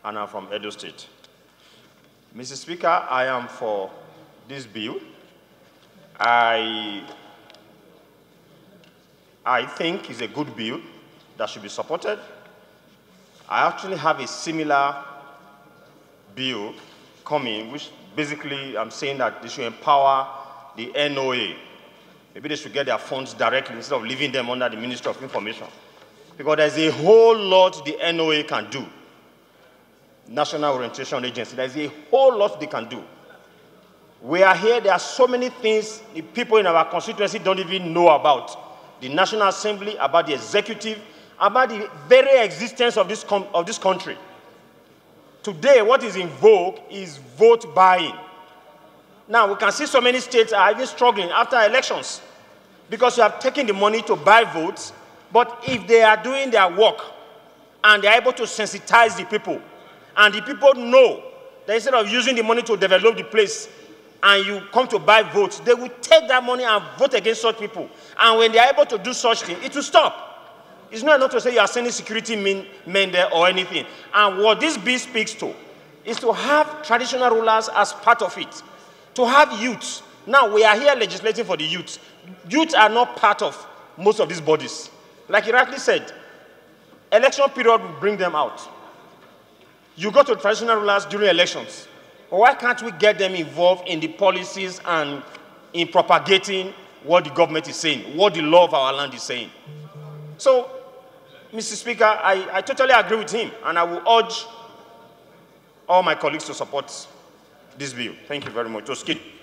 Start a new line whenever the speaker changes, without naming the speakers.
and I'm from Edo State. Mr. Speaker, I am for this bill. I think it's a good bill that should be supported. I actually have a similar bill coming, which basically I'm saying that they should empower the NOA. Maybe they should get their funds directly instead of leaving them under the Ministry of Information. Because there's a whole lot the NOA can do. National Orientation Agency, there's a whole lot they can do. We are here, there are so many things the people in our constituency don't even know about. The National Assembly, about the executive, about the very existence of this country. Today, what is in vogue is vote buying. Now, we can see so many states are even struggling after elections because you have taken the money to buy votes, but if they are doing their work and they are able to sensitize the people, and the people know that instead of using the money to develop the place and you come to buy votes, they will take that money and vote against such people. And when they are able to do such things, it will stop. It's not enough to say you are sending security men there or anything. And what this bill speaks to is to have traditional rulers as part of it, to have youths. Now, we are here legislating for the youth. Youth are not part of most of these bodies. Like you rightly said, election period will bring them out. You go to traditional rulers during elections. Why can't we get them involved in the policies and in propagating what the government is saying, what the law of our land is saying? So, Mr. Speaker, I totally agree with him, and I will urge all my colleagues to support this bill. Thank you very much.